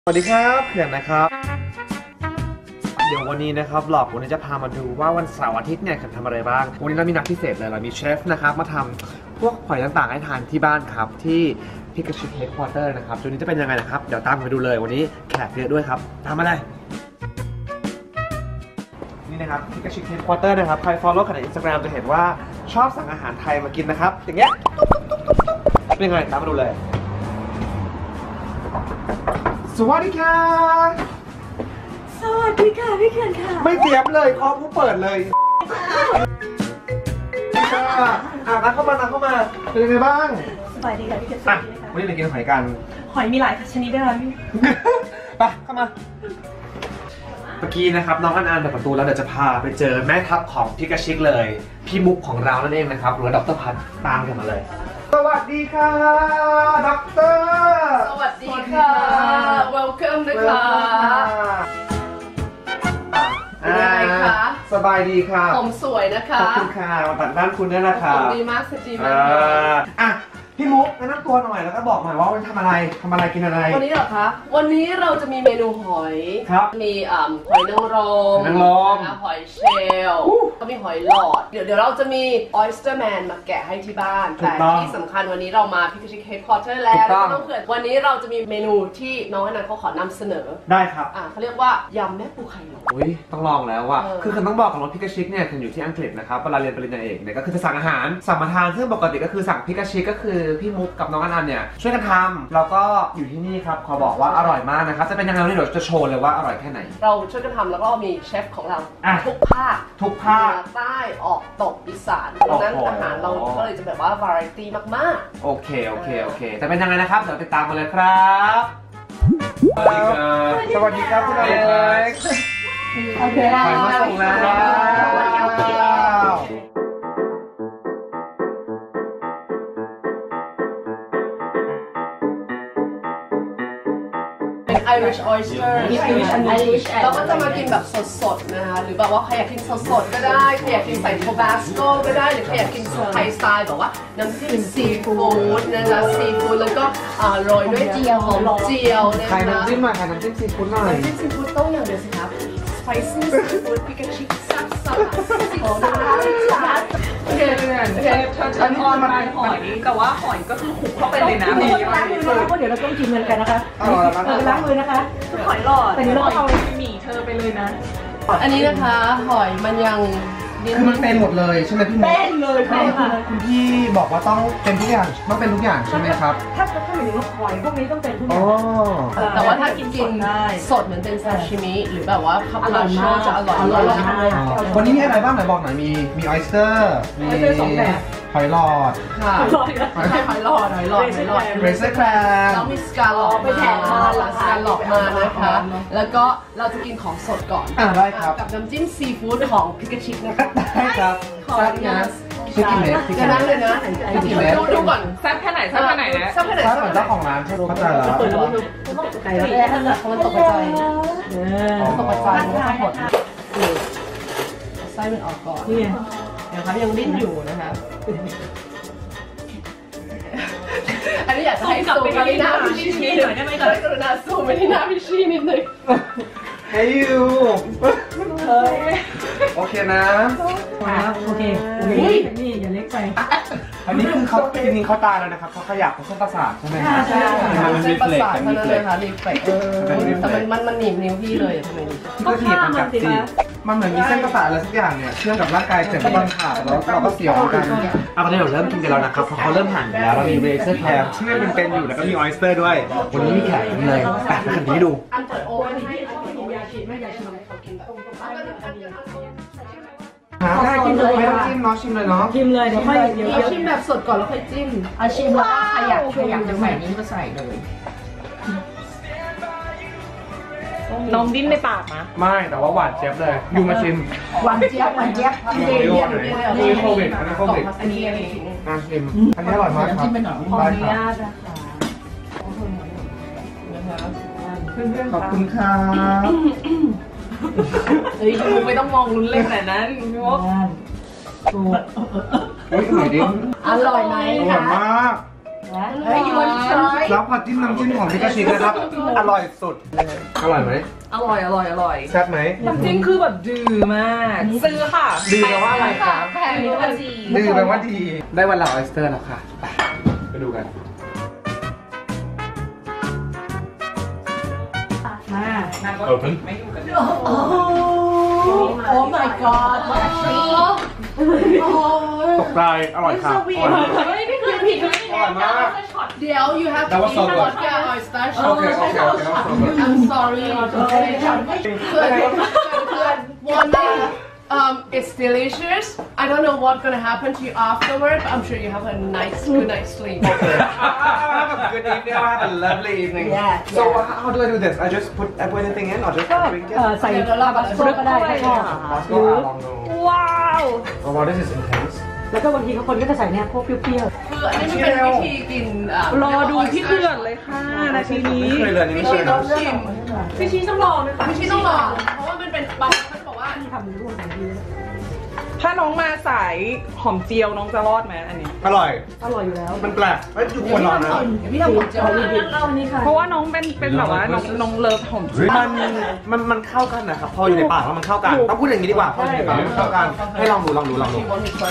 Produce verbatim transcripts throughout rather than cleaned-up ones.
สวัสดีครับเขื่อนนะครับเดี๋ยววันนี้นะครับหลอกวันนี้จะพามาดูว่าวันเสาร์อาทิตย์เนี่ยเขื่อนทำอะไรบ้างวันนี้เรามีนัดพิเศษเลยเรามีเชฟนะครับมาทำพวกหอยต่างๆให้ทานที่บ้านครับที่พิกาชิเฮดควอเตอร์นะครับจุดนี้จะเป็นยังไงนะครับเดี๋ยวตามไปดูเลยวันนี้แขกเยอะด้วยครับตามมาเลยนี่นะครับพิกาชิเฮดควอเตอร์นะครับใคร follow กันใน Instagram จะเห็นว่าชอบสั่งอาหารไทยมากินนะครับอย่างเงี้ยเป็นยังไงตามมาดูเลยสวัสดีค่ะสวัสดีค่ะพี่เขื่อนค่ะไม่เตรียมเลยคอผู้เปิดเลยค่ะอ่ะนัดเข้ามานัดเข้ามาเป็นยังไงบ้างสบายดีค่ะพี่เขื่อนอ่ะวันนี้เรากินหอยกันหอยมีหลายชนิดด้วยนะพี่ไปเข้ามาเมื่อกี้นะครับน้องอันอันเปิดประตูแล้วเดี๋ยวจะพาไปเจอแม่ทัพของพิกาชิกเลยพี่มุกของเรานั่นเองนะครับหรือว่าดร.พัฒน์ตามกันมาเลยสวัสดีค่ะด็อกเตอร์สวัสดีค่ะ welcome นะคะเป็นยังไงคะสบายดีค่ะผมสวยนะคะขอบคุณค่ะมาตัดด้านคุณด้วยนะคะผมดีมากสจีมากอ่ะพี่มุกแนะนำตัวหน่อยแล้วก็บอกหน่อยว่าวันทำอะไรทำอะไรกินอะไรวันนี้เหรอคะวันนี้เราจะมีเมนูหอยครับมีอ่าหอยนางรมนางรมหอยเชลล์ก็มีหอยหลอดเดี๋ยวเดี๋ยวเราจะมี oyster man มาแกะให้ที่บ้านแต่ที่สำคัญวันนี้เรามาพิกาชิเฮดควอเตอร์แล้วน้องเขื่อนวันนี้เราจะมีเมนูที่น้องอนันต์เขาขอนำเสนอได้ครับอ่าเขาเรียกว่ายำแม่ปูไข่หลอดอุ้ยต้องลองแล้วว่ะคือคือต้องบอกของรถพิกาชิกเนี่ยคืออยู่ที่อังกฤษนะครับเวลาเรียนปริญญาเอกเนี่ยก็คือจะสั่งอาหารสั่งมาทานซึ่งปกติก็คือสั่งพิกาชิกก็คือพี่มุกกับน้องอนันต์เนี่ยช่วยกันทำแล้วก็อยู่ที่นี่ครับขอบอกว่าอร่อยมากนะครับจะเป็นยังไงวันนี้เดี๋ยวจะโชว์เลยว่าอร่อยแค่ไหนเราช่วยกันทำแล้วก็มีเชฟของเราทุกภาคทุกภาคใต้ออกตกอีสานดังนั้นอาหารเราก็เลยจะแบบว่าวาไรตี้มากๆโอเคโอเคโอเคแต่เป็นยังไงนะครับเดี๋ยวติดตามมาเลยครับสวัสดีครับสวัสดีครับคุณอเล็กซ์โอเคไปมาส่งแล้ว Irish oyster เราก็จะมากินแบบสดๆนะคะหรือแบบว่าใครอยากกินสดๆก็ได้ใครอยากกินใส่ Tabasco ก็ได้หรือใครอยากกินไทยสไตล์แบบว่าน้ำจิ้มซีฟู้ดนะคะซีฟู้ดแล้วก็โรยด้วยเจียวหอมเจียวนะคะใครน้ำจิ้มหน่อยใครน้ำจิ้มซีฟู้ดหน่อยน้ำจิ้มซีฟู้ดต้องอย่างเดียวสิครับ spicy seafood พิกาชิซับซับซีฟู้ดโอเคโอเคโอเคอันนี้มันเป็นหอยแต่ว่าหอยก็คือหุบเข้าไปเลยนะมีล้างมือนะคะเพราะเดี๋ยวเราต้องกินเงินกันนะคะเออล้างมือนะคะหอยหลอดแต่นี้เราเอาหมี่เธอไปเลยนะอันนี้นะคะหอยมันยังคือมันเป็นหมดเลยใช่ไหมพี่มุกเป็นเลยค่ะคุณพี่บอกว่าต้องเป็นทุกอย่างต้องเป็นทุกอย่างใช่ไหมครับถ้าถ้าหมายถึงว่าหอยพวกนี้ต้องเป็นทุกอย่างแต่ว่าถ้ากินกินสดเหมือนเป็นซาชิมิหรือแบบว่าคาปูชิโน่จะอร่อยมากวันนี้มีอะไรบ้างไหนบอกหน่อยมีมีออยสเตอร์มีหอยหลอดค่ะหอยหลอดหอยหลอดหอยหลอดเรเซอร์แครมแล้วมีสกาลอปไปแถมมาสกาลอปมานะคะแล้วก็เราจะกินของสดก่อนอ่าได้ครับกับน้ำจิ้มซีฟู้ดของพิกาชิกนะคะได้ครับแซ่บนะชิคกี้เม็ดชิคกี้เม็ดเลยนะดูดูก่อนแซ่บแค่ไหนแซ่บแค่ไหนนะแซ่บแค่ไหนแซ่บเหมือนเจ้าของร้านเข้าใจแล้วไก่แล้วแหละมันตกใจมันตกใจมันก็หมดไส้มันออกก่อนนี่นะครับยังดิ้นอยู่นะคะอันนี้อยากจะให้ซูมไปที่หน้าพี่ชี่หน่อยได้ไหมคะกรุณาซูมไปที่หน้าพี่ชี่นิดนึงเฮ้ยยูโอเคนะโอเคนี่อย่าเล็กไปอันนี้คือเขาจริงๆเขาตายแล้วนะครับเขาขยับเส้นประสาทใช่ไหมครับใช่เส้นประสาทนั่นเลยค่ะรีเฟกแต่มันมันมันหนีบนิ้วพี่เลยทำไมก็ถีบมันกับจีมันเหมือนมีเส้นประสาทอะไรสักอย่างเนี่ยเชื่อมกับร่างกายเสร็จแล้วมันขาดแล้วเราก็เสียวกันเอาตอนนี้เราเริ่มกินกันแล้วนะครับเพราะเขาเริ่มหั่นแล้วเรามีเรเซอร์แคร์ที่มันเป็นอยู่แล้วก็มีออยสเตอร์ด้วยวันนี้มีแขกเลยแต่ไปขันนี้ดูอันเปิดโอเว่นที่ยาฉีดไม่ยาฉีดเขากินแบบได้กินเลยไม่ต้องจิ้มเนาะชิมเลยเนาะชิมเลยเดี๋ยวค่อยเดี๋ยวชิมแบบสดก่อนแล้วค่อยจิ้มเอาชิมแล้วใครอยากใครอยากจะใส่นี้ก็ใส่เลยน้องดิ้นในปากนะไม่แต่ว่าหวานเจี๊ยบเลยยูมาชิมหวานเจี๊ยบหวานเจี๊ยบอันนี้โควิดอันนี้โควิดอันนี้อันนี้น่าชิมอันนี้อร่อยมากครับขออนุญาตนะคะขอบคุณครับเฮ้ยยูไม่ต้องมองลุ้นเล่นแบบนั้นพี่วอกอุ้ยอร่อยดิอร่อยไหมอร่อยมาก Hey you want to try แล้วพอจิ้มน้ำจิ้มของพิกาชินะครับ อร่อยสุด อร่อยไหมอร่อยอร่อยอร่อยแซ่บไหมน้ำจิ้มคือแบบดื้อมากซื้อค่ะดื้อแปลว่าอะไรครับแพงดีกว่าจีดื้อแปลว่าดี ได้วันละออสเตอร์แล้วค่ะ ไปไปดูกัน Open. Oh my god ตกใจอร่อยครับอร่อยมากเฮ้ยพี่คือผิดไม่อร่อยมากเดี๋ยว you have to That was so eat good. vodka oyster โอเคโอเคโอเคแล้วส่งเลย I'm sorry เพื่อนเพื่อนเพื่อน one day um it's delicious I don't know what's gonna happen to you afterward but I'm sure you have a nice good night's sleep Have a good evening. Have a lovely evening. Yeah, So yeah. how do I do this? I just put I put anything in, or just drink it? เอ่อใส่ลาบาสโกก็ได้ถ้าชอบ Let's go. ลองดูว้าว Oh wow, this is intense. แล้วก็บางทีเขาคนก็จะใส่เนี่ยพวกเปรี้ยวคืออันนี้มันเป็นวิธีกินอ่ะรอดูพี่เขื่อนเลยค่ะนาทีนี้ไม่เคยเลยนี่พี่ไม่เคชียต้นะองชิมพี่ชี้ต้องลองเลยค่ะพี่ชีต้องลองเพราะว่ามันเป็นบางคนเขาจะบอกว่าๆที่ทำร่วมกันดีถ้าน้องมาสายหอมเจียวน้องจะรอดไหมอันนี้อร่อยอร่อยอยู่แล้วมันแปลกไม่อยู่ควรลองนะเดี๋ยวพี่ทำผมเจียวให้เอาอันนี้ค่ะเพราะว่าน้องเป็นเป็นแบบว่าน้องน้องเลิฟหอมเจียวมันมันมันเข้ากันนะครับ พออยู่ในปากแล้วมันเข้ากัน ต้องพูดอย่างนี้ดีกว่า พออยู่ในปากมันเข้ากัน ให้ลองดูลองดูลองดูวันนี้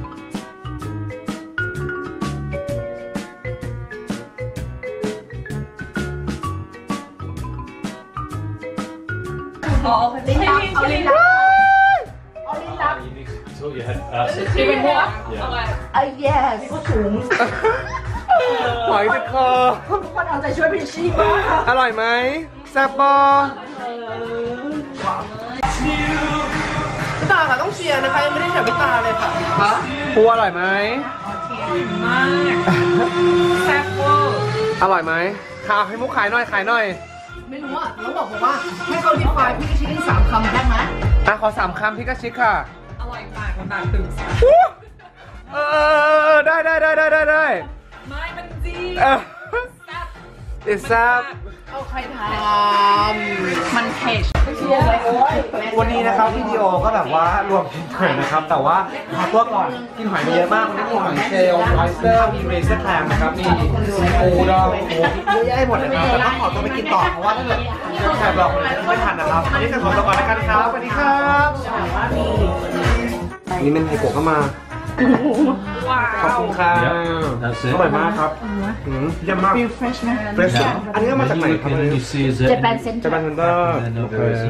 อ๋อให้พี่ให้พี่ I thought you had acid. ที่เป็นพวกอ่ะ yes ก็สูงหอยติดคอทุกคนเอาใจช่วยพี่ชีบ้างอร่อยไหมแซ่บปอพี่ตาค่ะต้องเชียร์นะคะยังไม่ได้เชียร์พี่ตาเลยค่ะปูอร่อยไหมมากแซ่บเวอร์อร่อยไหมค่ะให้มุกขายหน่อยขายหน่อยไม่รู้อ่ะต้องบอกผมว่าให้เขาดีไฟพี่ชิคกี้สามคำได้ไหมอ่ะขอสามคำพี่กระชิกค่ะอร่อยปากมันปากตึงเออได้ได้ได้ได้ได้ได้ไม่มันจีเออ It's sad เอาใครทมันเผ็ดวันนี้นะครับวิดีโอก็แบบว่ารวมกินหอยนะครับ แต่ว่าขอตัวก่อนกินหอยมาเยอะมากวันนี้มีหอยเชลล์ออยสเตอร์มีเรเซอร์แคลมนะครับมีปูดองหมูเยอะแยะหมดนะครับแต่ต้องขอตัวไปกินต่อเพราะว่าถ้าเกิดแขกเราไม่ทันนะครับวันนี้จะขอตัวก่อนแล้วกันครับสวัสดีครับนี่เป็นไฮโกะก็มาว้าขอบวคุณครับ That's อ it. ร่อยมากครับอืมเยี่ยมมากเฟรชนะเฟรชอันนี้ก็มาจากไหน You ครับ look in and you see is it เจแปนเซ็นจะเป็นเซนเตอร์ and then over